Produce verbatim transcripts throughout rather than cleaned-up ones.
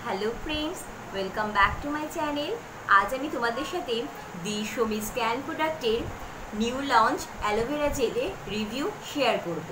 Hello friends, welcome back to my channel. आज আমি তোমাদের সাথে দি শমি স্ক্যান প্রোডাক্টের নিউ লঞ্চ অ্যালোভেরা জেলের রিভিউ শেয়ার করব।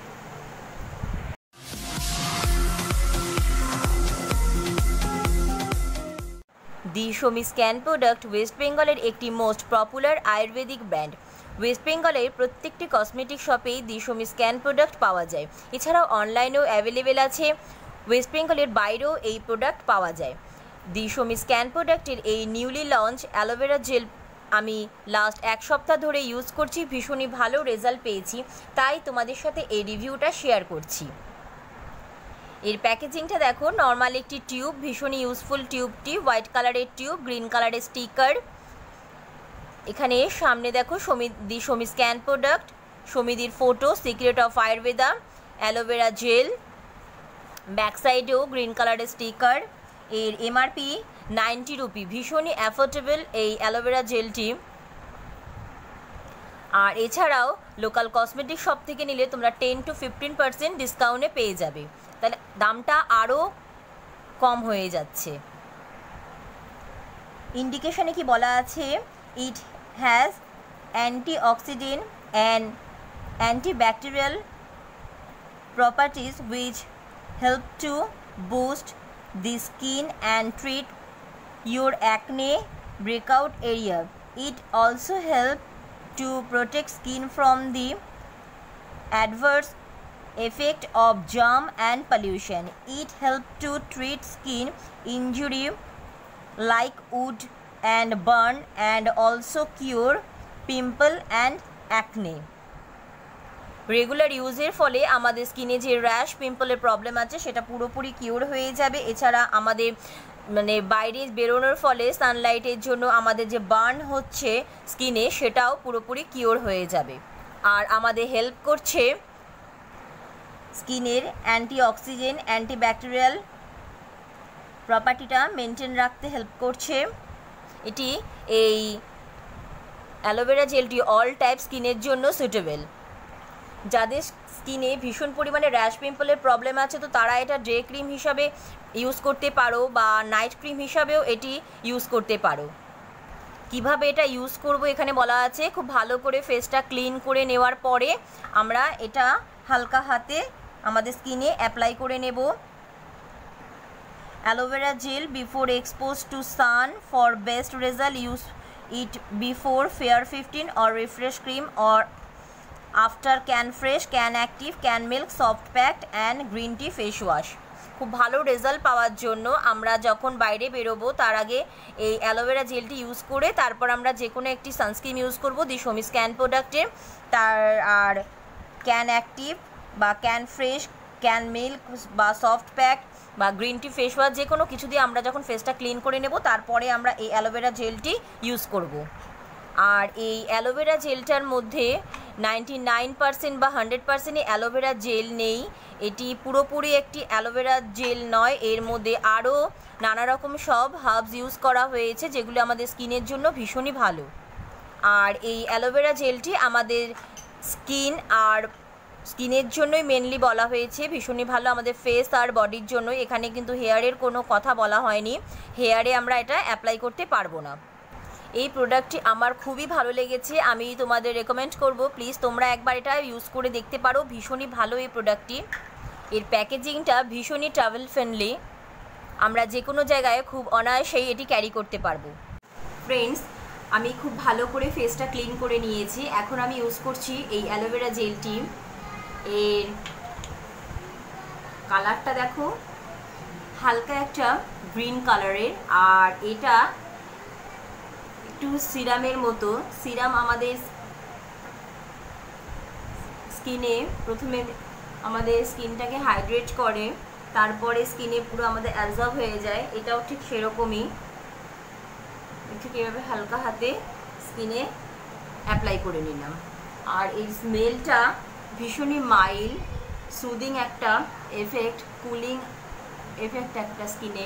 The Shami scan product west বেঙ্গলের একটি most popular ayurvedic brand. West বেঙ্গলের প্রত্যেকটি কসমেটিক শপেই দি শমি স্ক্যান প্রোডাক্ট পাওয়া যায়। এছাড়াও অনলাইনেও অ্যাভেলেবেল আছে। ওয়েস্ট বেঙ্গলের বাইরেও এই প্রোডাক্ট পাওয়া যায়। দি শমি স্ক্যান প্রোডাক্টের এই নিউলি লঞ্চ অ্যালোভেরা জেল আমি লাস্ট এক সপ্তাহ ধরে ইউজ করছি, ভীষণই ভালো রেজাল্ট পেয়েছি, তাই তোমাদের সাথে এই রিভিউটা শেয়ার করছি। এর প্যাকেজিংটা দেখো, নর্মাল একটি টিউব, ভীষণই ইউজফুল টিউবটি, হোয়াইট কালারের টিউব, গ্রিন কালারের স্টিকার। এখানে সামনে দেখো Shami the Shami scan product, শমিদির photo, secret of ayurveda, aloe vera gel. Back সাইডেও গ্রিন কালারের স্টিকার। এর এমআরপি নাইনটি রুপি, ভীষণই অ্যাফোর্ডেবল এই অ্যালোভেরা জেলটি। আর এছাড়াও লোকাল কসমেটিক শপ থেকে নিলে তোমরা টেন টু ফিফটিন পার্সেন্ট ডিসকাউন্টে পেয়ে যাবে, তাহলে দামটা আরও কম হয়ে যাচ্ছে। ইন্ডিকেশনে কি বলা আছে, it has antioxidant and antibacterial properties which help to boost the skin and treat your acne breakout area. It also helps to protect skin from the adverse effect of germ and pollution. It helps to treat skin injury like wound and burn, and also cure pimple and acne. Regular ইউজের ফলে আমাদের স্কিনে যে rash পিম্পলের problem আছে সেটা পুরোপুরি cure হয়ে যাবে। এছাড়া আমাদের মানে বাইরে বেরোনোর ফলে সানলাইটের জন্য আমাদের যে বার্ন হচ্ছে স্কিনে, সেটাও পুরোপুরি কিওর হয়ে যাবে। আর আমাদের হেল্প করছে স্কিনের অ্যান্টিঅক্সিডেন্ট অ্যান্টিব্যাকটেরিয়াল প্রপার্টিটা মেনটেন রাখতে হেল্প করছে। এটি এই অ্যালোভেরা জেলটি অল টাইপ স্কিনের জন্য সুটেবল। যাদের স্কিনে ভীষণ পরিমাণে র্যাশ পিম্পলের প্রবলেম আছে, তো তারা এটা ডে ক্রিম হিসাবে ইউজ করতে পারো বা নাইট ক্রিম হিসাবেও এটি ইউজ করতে পারো। কিভাবে এটা ইউজ করব এখানে বলা আছে। খুব ভালো করে ফেসটা ক্লিন করে নেওয়ার পরে আমরা এটা হালকা হাতে আমাদের স্কিনে অ্যাপ্লাই করে নেব। Aloe vera gel before expose to sun for best result, use it before fair fifteen or refresh cream or after can fresh, can active, can milk, soft packed and green tea face wash. খুব ভালো result পাওয়ার জন্য আমরা যখন বাইরে বেরোবো তার আগে এই অ্যালোভেরা জেলটি ইউজ করে তারপর আমরা যে কোনো একটি সানস্ক্রিন ইউজ করব দি শমি স্ক্যান প্রোডাক্টের। তার আর ক্যান অ্যাক্টিভ বা ক্যান ফ্রেশ, ক্যান মিল্ক বা সফট প্যাক বা গ্রিন টি ফেস ওয়াশ, যে কোনো কিছু দিয়ে আমরা যখন ফেসটা ক্লিন করে নেব তারপরে আমরা এই অ্যালোভেরা জেলটি ইউজ করব। আর এই অ্যালোভেরা জেলটার মধ্যে নাইনটি নাইন পার্সেন্ট বা হান্ড্রেড পার্সেন্টই অ্যালোভেরা জেল নেই। এটি পুরোপুরি একটি অ্যালোভেরা জেল নয়, এর মধ্যে আরও নানা রকম সব হার্বস ইউজ করা হয়েছে যেগুলো আমাদের স্কিনের জন্য ভীষণই ভালো। আর এই অ্যালোভেরা জেলটি আমাদের স্কিন আর স্কিনের জন্যই মেনলি বলা হয়েছে, ভীষণই ভালো আমাদের ফেস আর বডির জন্য। এখানে কিন্তু হেয়ারের কোনো কথা বলা হয়নি, হেয়ারে আমরা এটা অ্যাপ্লাই করতে পারবো না। এই প্রোডাক্টটি আমার খুবই ভালো লেগেছে, আমি তোমাদের রেকমেন্ড করব, প্লিজ তোমরা একবার এটা ইউজ করে দেখতে পারো, ভীষণই ভালো এই প্রোডাক্টটি। এর প্যাকেজিংটা ভীষণই ট্রাভেল ফ্রেন্ডলি, আমরা যে কোনো জায়গায় খুব অনায়াসেই এটি ক্যারি করতে পারবো। ফ্রেন্ডস, আমি খুব ভালো করে ফেসটা ক্লিন করে নিয়েছি, এখন আমি ইউজ করছি এই অ্যালোভেরা জেলটি। এর কালারটা দেখো, হালকা একটা গ্রিন কালারের, আর এটা একটু সিরামের মতো। সিরাম আমাদের স্কিনে প্রথমে আমাদের স্কিনটাকে হাইড্রেট করে, তারপরে স্কিনে পুরো আমাদের অ্যাবজর্ব হয়ে যায়, এটাও ঠিক সেরকমই। ঠিক এভাবে হালকা হাতে স্কিনে অ্যাপ্লাই করে নিলাম। আর এই স্মেলটা ভীষণই মাইল্ড, সুদিং একটা এফেক্ট, কুলিং এফেক্ট একটা স্কিনে।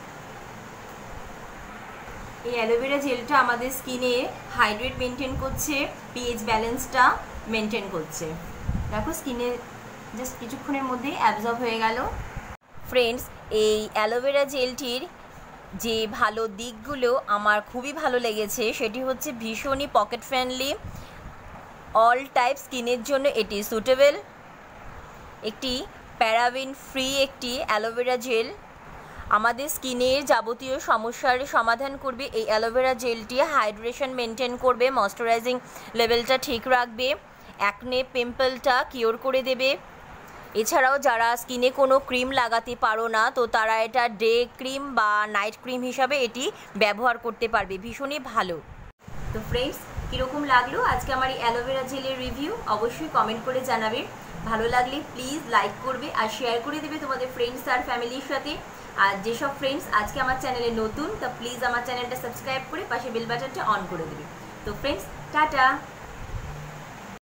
এই অ্যালোভেরা জেলটা আমাদের স্কিনে হাইড্রেট মেনটেন করছে, পিএইচ ব্যালেন্সটা মেনটেন করছে। দেখো স্কিনে জাস্ট কিছুক্ষণের মধ্যেই অ্যাবজর্ব হয়ে গেল। ফ্রেন্ডস, এই অ্যালোভেরা জেলটির যে ভালো দিকগুলো আমার খুবই ভালো লেগেছে সেটি হচ্ছে ভীষণই পকেট ফ্রেন্ডলি, অল টাইপ স্কিনের জন্য এটি সুটেবল, একটি প্যারাবিন ফ্রি একটি অ্যালোভেরা জেল। আমাদের স্কিনের যাবতীয় সমস্যার সমাধান করবে এই অ্যালোভেরা জেলটি। হাইড্রেশন মেনটেন করবে, ময়শ্চারাইজিং লেভেলটা ঠিক রাখবে, অ্যাকনে পিম্পলটা কিওর করে দেবে। এছাড়াও যারা স্কিনে কোনো ক্রিম লাগাতে পারো না, তো তারা এটা ডে ক্রিম বা নাইট ক্রিম হিসাবে এটি ব্যবহার করতে পারবে, ভীষণই ভালো। তো ফ্রেন্ডস, কীরকম লাগলো আজকে আমার এই অ্যালোভেরা জেলের রিভিউ অবশ্যই কমেন্ট করে জানাবে। ভালো লাগলে প্লিজ লাইক করবে আর শেয়ার করে দেবে তোমাদের ফ্রেন্ডস আর ফ্যামিলির সাথে। আর যেসব ফ্রেন্ডস আজকে আমার চ্যানেলে নতুন, তা প্লিজ আমার চ্যানেলটা সাবস্ক্রাইব করে পাশে বেল বাটনটা অন করে দেবে। তো ফ্রেন্ডস, টাটা।